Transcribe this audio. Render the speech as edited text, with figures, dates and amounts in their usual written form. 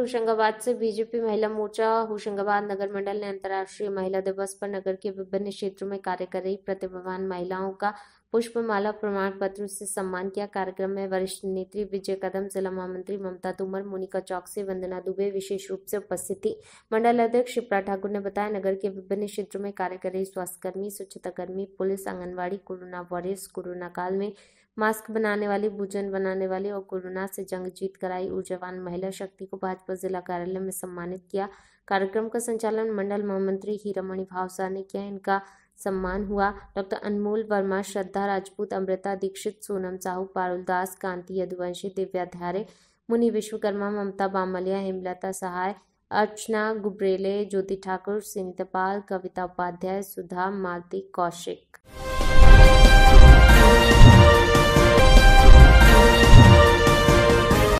होशंगाबाद से बीजेपी महिला मोर्चा होशंगाबाद नगर मंडल ने अंतर्राष्ट्रीय महिला दिवस पर नगर के विभिन्न क्षेत्रों में कार्य कर रही प्रतिभावान महिलाओं का पुष्पमाला प्रमाण पत्र से सम्मान किया। कार्यक्रम में वरिष्ठ नेत्री विजय कदम, जिला महामंत्री ममता तोमर, मोनिका चौकसी, वंदना दुबे विशेष रूप से उपस्थित थी। मंडल अध्यक्ष शिप्रा ठाकुर ने बताया, नगर के विभिन्न क्षेत्रों में कार्य कर रही स्वास्थ्यकर्मी, स्वच्छता कर्मी, police, anganwadi, corona warriors, corona काल में मास्क बनाने वाली, भोजन बनाने वाली और कोरोना से जंग जीत कर आई ऊर्जावान महिला शक्ति को भाजपा जिला कार्यालय में सम्मानित किया। कार्यक्रम का संचालन मंडल महामंत्री हीरामणि भावसार ने किया। इनका सम्मान हुआ डॉक्टर अनमोल वर्मा, श्रद्धा राजपूत, अमृता दीक्षित, सोनम साहू, पारुल दास, कांति यदुवंशी, दिव्या धारे, मुनि विश्वकर्मा, ममता बामलिया, हेमलता सहाय, अर्चना गुब्रेले, ज्योति ठाकुर, सिंतपाल, कविता उपाध्याय, सुधा मालती, कौशिक।